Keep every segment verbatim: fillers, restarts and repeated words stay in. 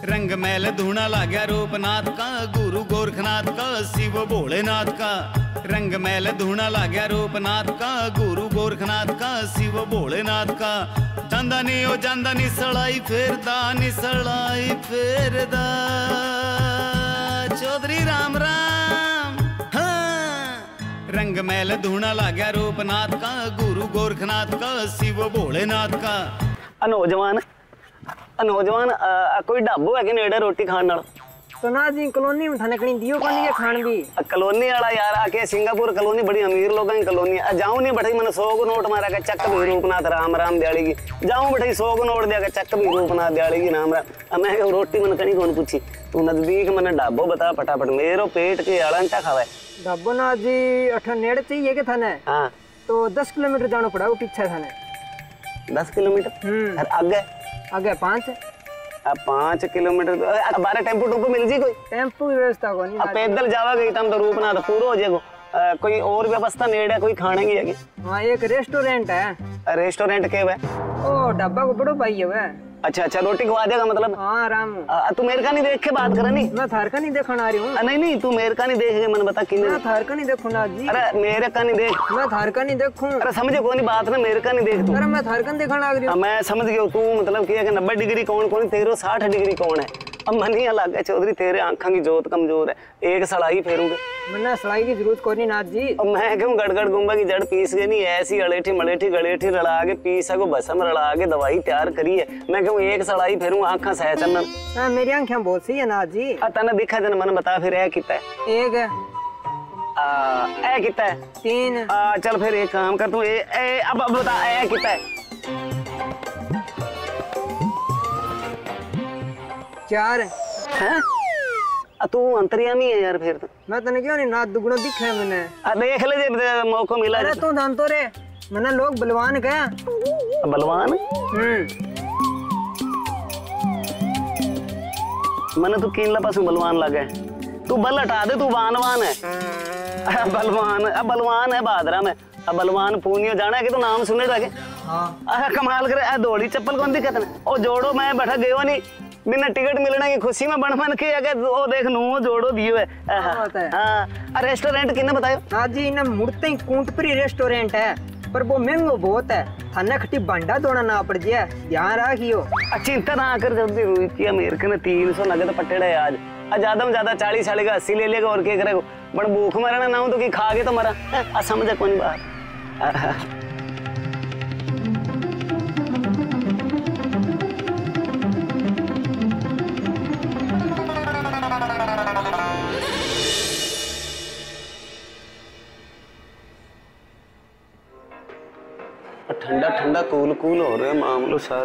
रंग मैल धूना लाग्या रूपनाथ का, गुरु गोरखनाथ का, शिव भोलेनाथ का। रंग मैल धूना लाग्या रूपनाथ का, गुरु गोरखनाथ का, शिव भोलेनाथ का। चंदा नी ओ चंदा निसलाई फेरदा, निसलाई फेरदा। चौधरी राम राम। हाँ। रंग मैल धूना लाग्या रूपनाथ का, गुरु गोरखनाथ का, शिव भोलेनाथ का। नौजवान नौजवान कोई ढाबो है कि नेड़े रोटी खाने नाल? तो ना जी कॉलोनी में थाने कहीं दियो कोनी है खान भी। कॉलोनी वाला यार आके सिंगापुर कॉलोनी बड़ी अमीर लोगों की कॉलोनी है। जाऊं नहीं बैठाई मैंने सौ को नोट मारा के चक भी रूपनाथ राम राम दियाली की। जाऊं बैठाई सौ को नोट दिया के चक भी रूपनाथ दियाली की नाम राम। मैं रोटी मैंने कहीं कौन पूछी, तू नजदीक मैंने ढाबो बता फटाफट, मेरो पेट के आलंटा खावा। ढाबो ना जी अठा नेड़े चाहिए के थाने? हाँ तो दस किलोमीटर जाना पड़ा वो पीछे थाने। दस किलोमीटर आगे आगे पाँच पाँच किलोमीटर बारह टेम्पो टूपो मिल जी? कोई टेम्पो की व्यवस्था को नहीं। अब पैदल जावा गई तम तो रूपनाथ पूरा हो जाएगा। कोई और व्यवस्था नेड़े कोई खाने की है? हाँ एक रेस्टोरेंट है। रेस्टोरेंट के है? ओ ढाबा को बड़ो भाई है। अच्छा अच्छा रोटी खवा देगा मतलब? हाँ आराम। तू मेरे का नहीं देख के बात करे? नहीं मैं थार का नहीं देखने आ रही हूँ। नहीं नहीं तू मेरे का नहीं देख मैंने बता कि मैं थार का नहीं देखूँ ना जी। अरे मेरे का नहीं देख। मैं थार का नहीं देखूँ। अरे समझे कौन बात ना, मेरे का नहीं देख तू। अरे मैं थार का देखने लग रही हूँ। मैं समझ गया तू मतलब कि नब्बे डिग्री कौन कौन तेरे साठ डिग्री कौन है। अब मन ही अलग है चौधरी, तेरे आंखों की जोत कमजोर है, एक सड़ाई फेरूंगे। मैंने सड़ाई की जरूरत कोई नहीं नाथ जी। अब मैं क्यों गड़गड़ गुम्बा की जड़ पीस गई नहीं, ऐसी अड़ेठी मड़ेठी गड़ेठी रला के पीसा को भसम रला के दवाई तैयार करी है। मैं क्यों एक सड़ाई फेरूं आंखा सह चन्न। हाँ मेरी आंखें बहुत सही है नाथ जी। तने दिखा जन मन बता फिर है कितना है? एक है। आ, ए कितना है? तीन। आ, चल फिर एक काम कर तू ए, ए, अब अब बता ए कितना है? चार। हैं? तू अंतर्यामी है यार फिर तो। मैं तने क्यों नहीं नाथ दुगुना दिखे है मैंने। आ, देख ले जब मौका मिला। अरे तू जान तो रे मैंने लोग बलवान कहा। बलवान? हम्म मैंने तो किन पासों बलवान लगे। तू बल हटा दे, तू वानवान है। बलवान अब बलवान है बहादरा में। अब बलवान पूनियो जाना है कि तू नाम सुने लगे? हाँ। कमाल करे दौड़ी चप्पल कौन दिक्कत है? ओ जोड़ो मैं बैठा गयो नहीं, बिना टिकट मिलने की खुशी में बन बन के अगर वो देख नू जोड़ो दियो है। हाँ रेस्टोरेंट किने बतायो? हाँ जी इन्हें मुड़ते ही कूंटपरी रेस्टोरेंट है, पर वो महंगो बहुत है। थाने खट्टी बंडा दोना ना पड़ जाए, ध्यान रखियो। चिंता ना कर जल्दी हुई थी मेरे को तीन सौ नगद पटेड़ा है आज। ज्यादा में ज्यादा चालीस साल का अस्सी ले लेगा और क्या करेगा। बड़ भूख मरना ना हो तो कि खा के तो मरा। आ समझ कौन बात। ठंडा ठंडा कूल कूल हो रहा है मामलो सर।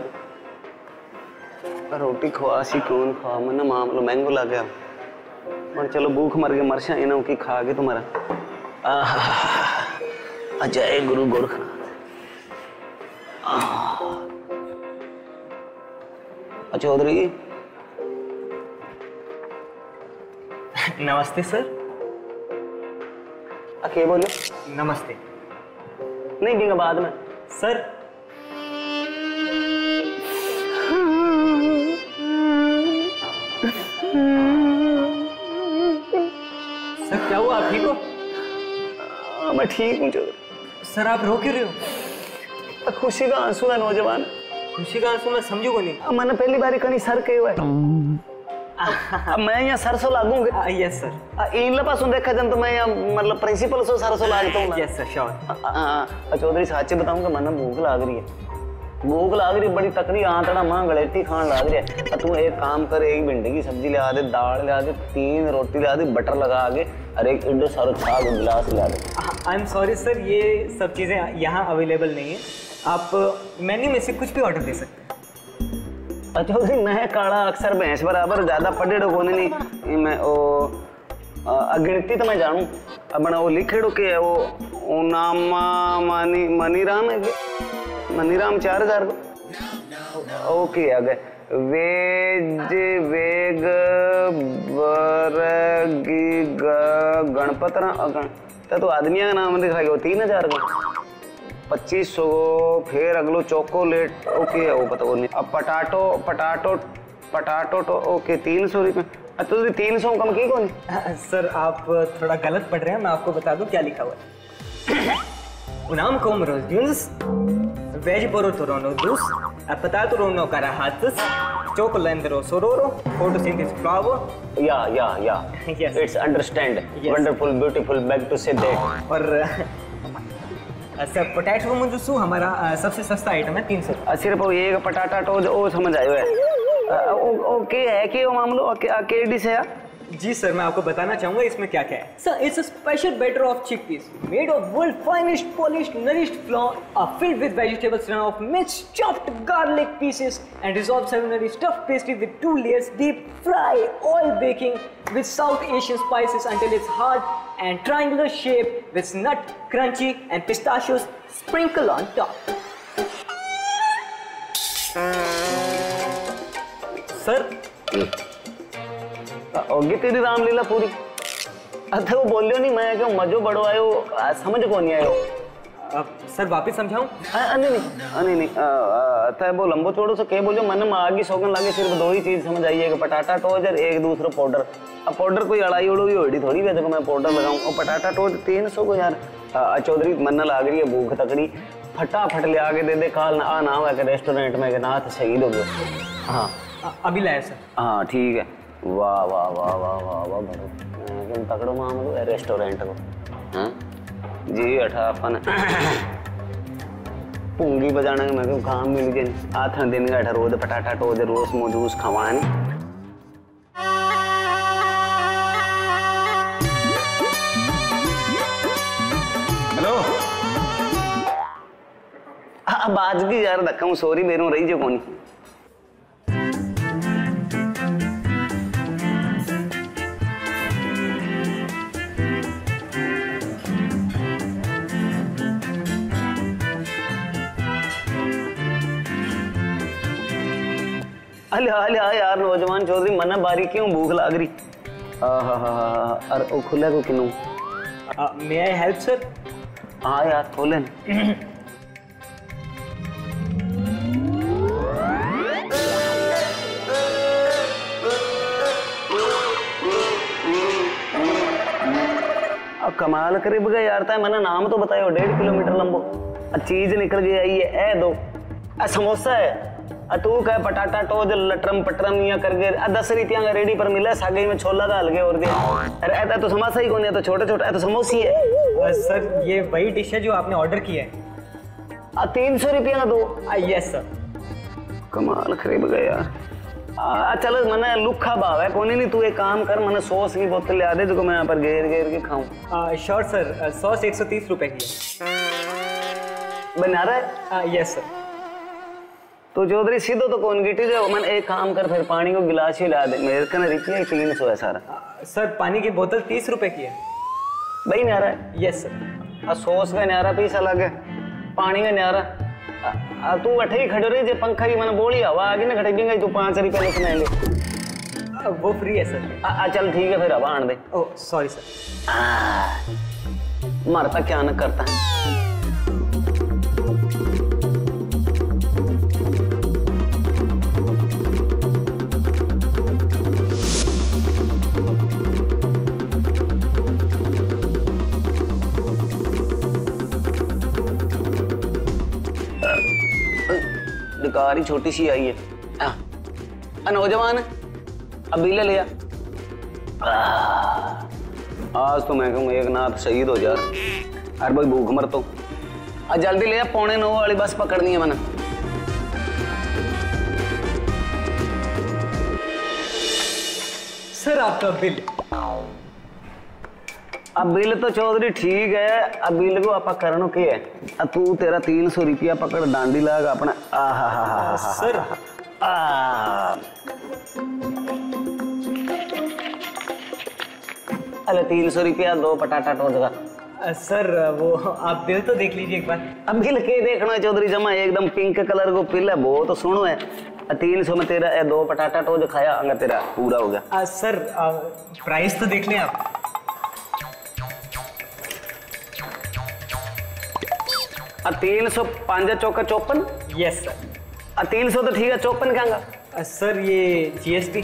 रोटी खवा सी कौन खवा मैंने मामलो महंगो लग गया। पर चलो भूख मर के मरशा इन्हों की खा के तुम्हारा। अजय गुरु गोरखनाथ। चौधरी नमस्ते सर। क्या बोले? नमस्ते नहीं देंगे बाद में सर। सर क्या हुआ, आप ठीक हो? आ, मैं ठीक हूँ चौधरी। सर आप रो क्यों रहे हो? खुशी का आंसू है नौजवान। खुशी का आंसू मैं समझू को नहीं। मैंने पहली बार कहीं सर के हुआ अब मैं यहाँ सरसों लागूंगा। Yes sir. इन पासों देखा जन तो मैं यहाँ मतलब प्रिंसिपल सो सरसों लागता हूँ। Yes sir sure. चौधरी साचे बताऊंगा मन भूख लाग रही है, भूख लाग रही बड़ी तकड़ी आंतड़ा मां गलेटी खान लाग रही है। तू एक काम कर, एक भिंडी की सब्जी ले आ दे, दाल ले आ दे, तीन रोटी ले आ दे, बटर लगा आगे और एक इड्डो सारो छाग गिलास ले आ दे। आई एम सॉरी सर, ये सब चीजें यहाँ अवेलेबल नहीं है। आप मेन्यू में से कुछ भी ऑर्डर दे सकते हैं। चौधरी मैं काला अक्सर भैंस बराबर ज्यादा पढ़ेड़ो को नहीं मैं ओ अगिनती तो मैं जानू अपना वो लिखेड़ो के है वो, वो नामा मनी मनीराम है कि मनीराम चार हजार को ओके आगे वेज वेग बरगी गणपत गण तो आदमिया का नाम दिखा गया तीन हजार का पच्चीस सौ फिर अगलो चॉकोलेट ओके है वो पता वो नहीं। अब पटाटो पटाटो पटाटो तो ओके तीन सौ रुपये तो तीन सौ कम की कौन? सर आप थोड़ा गलत पढ़ रहे हैं, मैं आपको बता दूं क्या लिखा हुआ है। उनाम कोम रोज़ वेज बोरो तोरोनो दूस पतातो रोनो कराहातस चोकोलेंदरो सोरोरो फोटोसिंथेसिस फ्लावर या yeah yeah Yes. It's understand Yes. Wonderful beautiful back to say that. और अ, सर पोटैटो मुझे सू हमारा अ, सबसे सस्ता आइटम है तीन सौ। सिर्फ वो एक पटाटा तो वो समझ आयो है ओके है कि वो मामलो के डिश है? जी सर, मैं आपको बताना चाहूंगा इसमें क्या क्या है। Sir it's a special batter of chickpeas made of world finest polished nourished flour are filled with vegetables run of minced chopped garlic pieces and dissolved seminary stuffed pastry with two layers deep fry oil baking with South Asian spices until it's hard and triangular shape with nut crunchy and pistachios sprinkle on top. Sir होगी तेरी रामलीला पूरी। अथे वो बोलियो नहीं मैं क्यों मजो बड़ो आयो समझ को नहीं आयो। अब सर वापस समझाऊं? नहीं नहीं नहीं नहीं अथे वो लंबो चौड़ो से के बोलियो मन में आगे सोगन लागे सिर्फ दो ही चीज समझ आई है कि पटाटा टोज और एक दूसरा पाउडर। अब पाउडर कोई अड़ाई उड़ो होड़ी थोड़ी वैसे को मैं पाउडर लगाऊं और पटाटा टोज तीन सौ को यार चौधरी मन लाग रही है भूख तकड़ी फटाफट ले आगे दे दे काल आ ना हो रेस्टोरेंट में ना तो शहीद हो गए। हाँ अभी लाया सर। हाँ ठीक है। वाह वाह वाह वाह वाह वाह बड़ो तकड़ो मामलो है रेस्टोरेंट को। हाँ जी अठा अपन पूंगी बजाना मैं क्यों काम मिल गए आठ दिन का अठा रोज पटाटा टोज रोज मोजूस खवान। हेलो अब आज की यार धक्का सॉरी मेरू रही जो कौन अले अले यार नौजवान चौधरी मना बारी क्यों भूख लाग रही। अरे ओ खुले को किनू मे आई हेल्प सर? हाँ यार खोले अब कमाल करे बगा यार ता मना नाम तो बतायो डेढ़ किलोमीटर लंबो चीज निकल गई आई है ए दो आ समोसा है तू कह पटाटा टोज लटरम पटरम या करके दस रितियां का रेडी पर मिला सागे में छोला का हलके और अरे ऐसा तो समोसा ही कौन है तो छोटे छोटे तो समोसी है। सर ये वही डिश है जो आपने ऑर्डर किया है। तीन सौ रुपया का दो? Yes sir. कमाल खरीब गया यार। आ, चलो मने लुखा भाव है कोने नहीं तू एक काम कर मने सॉस की बोतल ले आ दे जो मैं यहाँ पर घेर घेर के खाऊं। Sure sir. सॉस एक सौ तीस रुपए की है। बना रहा है? Yes sir. तो चौधरी सीधो तो कौन गिटी जो मन एक काम कर फिर पानी को गिलास ही ला दे मेरे कन रिपिया तीन सौ है सारा। सर पानी की बोतल तीस रुपए की है। भाई न्यारा है? Yes sir. सॉस का न्यारा पीस अलग है पानी का न्यारा। तू अठे ही खड़ो रही जे पंखा की मन बोली हवा आगे ना खड़े भी तू पांच रुपये लिखना है वो फ्री है सर। आ, आ, चल ठीक है फिर हवा आन दे। Oh sorry sir. मरता क्या न करता है। कार ही छोटी सी आई है नौजवान अभी ले लिया। आज तो मैं कहूँ एक नाथ शहीद हो जा अरे भाई भूख मर तो आज जल्दी ले पौने नौ वाली बस पकड़नी है मैंने। सर आपका बिल। अब बिल तो चौधरी ठीक है अब बिल को आप करनो के है अब तू तेरा तीन सौ रुपया पकड़ डांडी लगा अपना। आ हा हा हा सर अरे तीन सौ रुपया दो पटाटा टोज का। सर वो आप बिल तो देख लीजिए एक बार। अब बिल के देखना चौधरी जमा एकदम पिंक कलर को बिल है वो तो सुनो है तीन सौ में तेरा दो पटाटा टोज खाया अगर तेरा पूरा हो गया। आ, सर आ, प्राइस तो देख लें आप। तीन सौ पांच चौका चौपन। Yes sir. तीन सौ तो ठीक है चौपन कहूंगा। सर ये जीएसटी।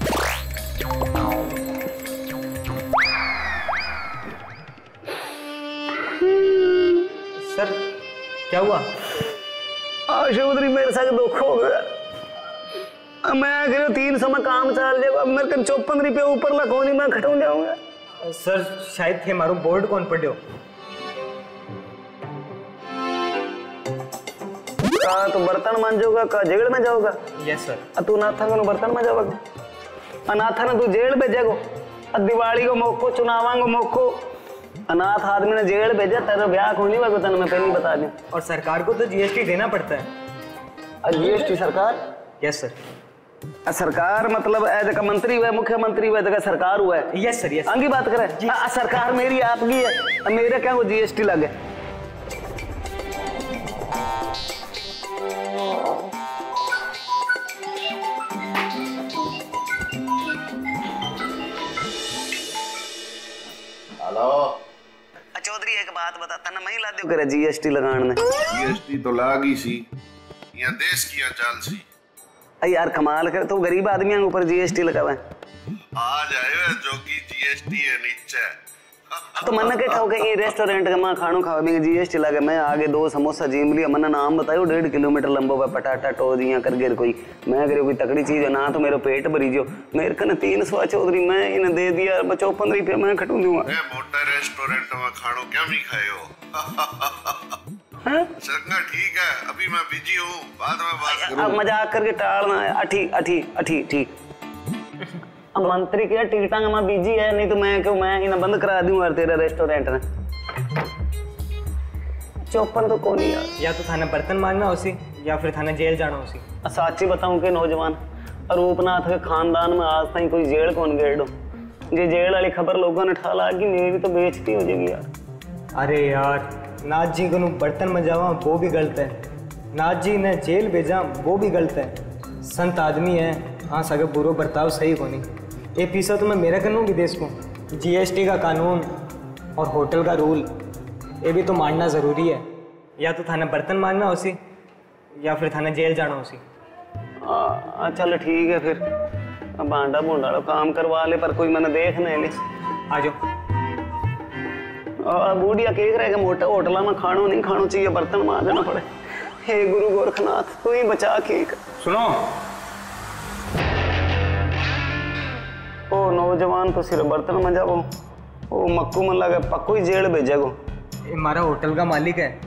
सर क्या हुआ? चौधरी मेरे साथ दुख हो गया। मैं कह तीन सौ में काम चल जाएगा, मेरे को चौपन रुपये ऊपर लखो नहीं, मैं खटू जाऊंगा। सर शायद थे मारो बोर्ड कौन पढ़ो। का तो बर्तन मांजोगा का जेल में जाओगा? Yes sir. तू नाथा को बर्तन में जाओगा, अनाथा ने तू जेल भेजेगो। दिवाली को मौको, चुनावा को मौको, अनाथ आदमी ने जेल भेजा, तेरा ब्याह को नहीं हुआ, मैं पहले ही बता दूं। और सरकार को तो जीएसटी देना पड़ता है। जीएसटी सरकार? Yes sir. सरकार मतलब एज का मंत्री हुआ, मुख्यमंत्री हुआ, जगह सरकार हुआ है। Yes sir yes. आगे बात करें, आ, सरकार मेरी आपकी है, मेरे क्या वो जीएसटी लगे। हेलो चौधरी एक बात बता, तना मैं ही ला दो करे जीएसटी लगाने में। जीएसटी तो लागी सी, यहाँ देश की चाल सी। अरे यार कमाल कर, तो गरीब आदमियों के ऊपर जीएसटी लगावे। आज आयो जो की जीएसटी है नीचे। तो मन के ठाओ के रेस्टोरेंट का मां खानो खावा में जीएसटी लगे। मैं आगे दो समोसा जीम लिया, मन नाम बतायो डेढ़ किलोमीटर लंबो है, पटाटा टोज यहाँ कर गिर कोई। मैं करे कोई तकड़ी चीज है ना, तो मेरा पेट भरी जो मेरे कने तीन सौ चौधरी मैं इन्हें दे दिया चौपन रुपये मैं खटू दूंगा। मोटा रेस्टोरेंट में खानो क्या भी खायो। चंगा ठीक है, अभी मैं बिजी हूँ, बाद में बात करूँ। अब मजाक करके टालना है। अठी अठी अठी ठीक। अब मंत्री क्या टिकटा मैं बिजी है, नहीं तो मैं क्यों मैं इन्हें बंद करा दूं यार तेरा रेस्टोरेंट ने। चौपन तो कौन यार, या तो थाने बर्तन मांगना उसी, या फिर थाने जेल जाना उसी। साची बताऊं कि नौजवान रूपनाथ के खानदान में आज तक कोई जेल कौन गेड़ो। जे जेल वाली खबर लोगों ने ठाला कि मेरी तो बेइज्जती हो जाएगी यार। अरे यार नाथ जी को बर्तन मंजावा वो भी गलत है, नाथ जी ने जेल भेजा वो भी गलत है। संत आदमी है, हाँ सगे बुरो बर्ताव सही होनी। ये पीसा तो मैं मेरा करूँ विदेश को, जीएसटी का कानून और होटल का रूल ये भी तो मानना ज़रूरी है। या तो थाने बर्तन मांगना उसी, या फिर थाने जेल जाना उसी। हाँ चल ठीक है फिर, बांडा बूंडा काम करवा ले, पर कोई मैंने देख नहीं ले। आ जाओ। बूढ़िया केक रहेगा, मोटा होटल में खानो नहीं खानो चाहिए, बर्तन मांजना पड़े। हे गुरु गोरखनाथ तू ही बचा केक। सुनो ओ नौजवान तो सिर्फ बर्तन में जाओ, ओ मक्कू मन लगे पक्को ही जेल भेजेगो। ये हमारा होटल का मालिक है।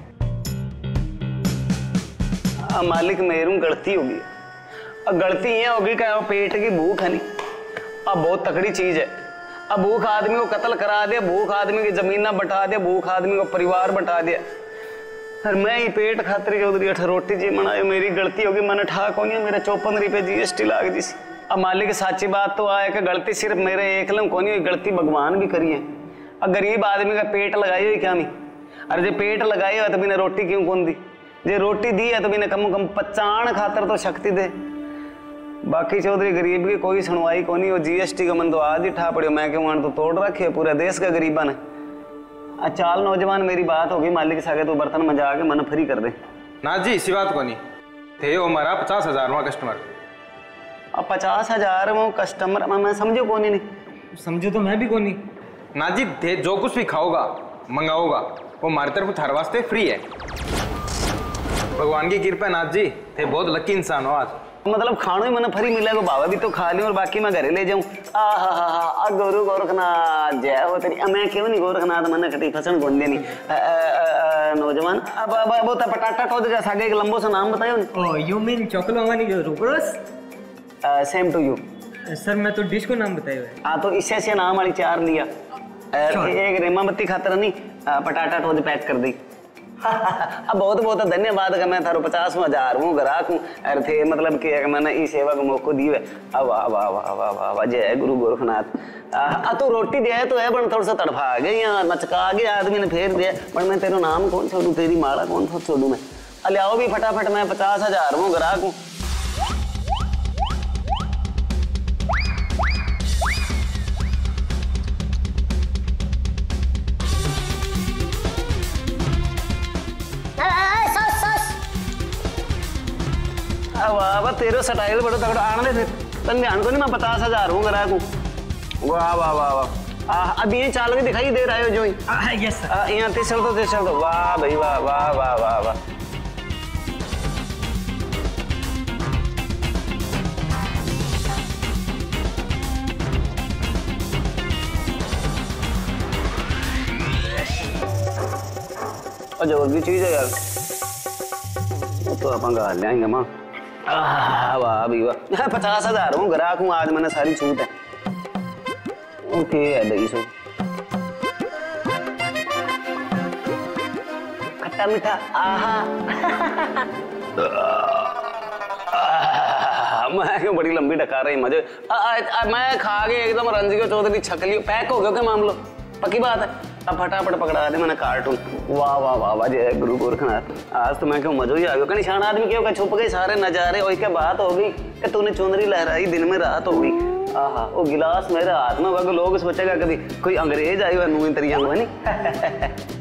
आ, मालिक मेरू गलती होगी। अब गलती ये होगी कि पेट की भूख है नहीं, अब बहुत तकड़ी चीज है। अब भूख आदमी को कत्ल करा दे, भूख आदमी की जमीन ना बटा दे, भूख आदमी को परिवार बटा दिया। और मैं ही पेट खातिर के उधर अठ रोटी जी बनाए, मेरी गलती होगी, मैंने ठा को नहीं, मेरे चौपन रुपये जीएसटी लाग जी। अब मालिक साची बात तो आए कि गलती सिर्फ मेरे एक लम को नहीं हुई, गलती भगवान भी करी है। अब गरीब आदमी का पेट लगाई हुई क्या नहीं, अरे जो पेट लगाई हुआ तो बिना रोटी क्यों कौन दी, जो रोटी दी है तो बिना कम कम पचान खातर तो शक्ति दे। बाकी चौधरी गरीब की कोई सुनवाई को नहीं, वो जीएसटी का मन तो आज ही ठा पड़ियो, मैं क्यों तो तोड़ रखे है पूरा देश का गरीबा ने। चाल नौजवान मेरी बात होगी, मालिक सागे तो बर्तन में जाके मन फ्री कर दे। ना जी इसी बात को नहीं थे, वो हमारा पचास हजार कस्टमर। अब पचास हजार वो कस्टमर मैं समझो कौन ही नहीं, समझो तो मैं भी कौन नहीं। ना जी थे जो कुछ भी खाओगा मंगाओगा वो हमारी तरफ हर वास्ते फ्री है। भगवान की कृपा नाथ जी थे बहुत लकी इंसान हो आज। मतलब खानो ही मैंने फ्री मिलेगा, बाबा भी तो खा लियो और बाकी मैं घरे ले जाऊं। आ हा हा हा गुरु गोरखनाथ जय हो तेरी। मैं क्यों नहीं गोरखनाथ मैंने कटी फसन गोंदे नहीं। नौजवान अब अब वो तो पटाटा टोद का सागे एक लंबो सा नाम बतायो ना। ओह यू मीन चॉकलोवानी जो रोबरस। सेम टू यू सर मैं तो डिश को नाम बताया है। हाँ तो इससे से नाम वाली चार लिया, एक रेमा बत्ती खातर नहीं पटाटा टोद पैक कर दी। अब बहुत बहुत धन्यवाद का मैं थारो पचास हजार हूँ ग्राहक हूँ अरे थे मतलब कि मैंने ई सेवा को मौको दी है। अब वाह वाह वाह वाह वाह वाह जय गुरु गोरखनाथ। आ तो रोटी दिया तो है पर थोड़ा सा तड़फा गए यहाँ नचका गया आदमी ने फेर दिया, पर मैं तेरा नाम कौन छोड़ू, तेरी माला कौन छोड़ू मैं। अले आओ भी फटाफट, मैं पचास हजार हूँ ग्राहक हूँ। वाह वाह तेरे स्टाइल बड़ा तगड़ा आने दे तन ध्यान को नहीं मैं पचास हजार हूँ ग्राहक हूँ वाह वाह वाह वाह अब ये चाल के दिखाई दे रहा हो जो यस सर यहाँ तिसल तो तिसल तो वाह भाई वाह वाह वाह वाह वाह और भी चीज है यार वो तो अपन गा लेंगे माँ वाह भी वाह पचास हजार हूँ ग्राहक हूँ आज मैंने सारी छूट है ओके है दही सो खट्टा मीठा आहा मैं क्यों बड़ी लंबी डका रही मजे आ, आ, आ, मैं खा के एकदम रंजियो चौधरी छकली पैक हो गया क्या मामलो पक्की बात है अब फटाफट पकड़ा दे मैंने कार्टून वाह वाह वाह वाह जय गुरु गोरखनाथ आज तो मैं क्यों मजो ही आ गया निशान आदमी क्यों का छुप गए सारे नजारे और क्या बात हो गई कि तूने चुंदरी लहराई दिन में रात हो गई आहा वो गिलास मेरे हाथ में वह लोग सोचेगा कभी कोई अंग्रेज आई हुआ नूई तरिया नहीं